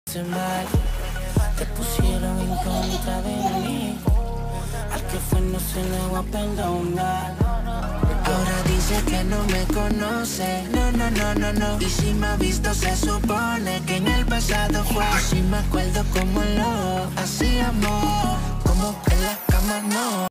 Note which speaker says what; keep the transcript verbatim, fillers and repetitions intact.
Speaker 1: Hace mal, te pusieron en contra de mí. Al que fue no se le va a perdonar. Ahora dice que no me conoce. No, no, no, no, no. Y si me ha visto se supone que en el pasado fue. Y si me acuerdo como lo hacíamos, como en la cama no.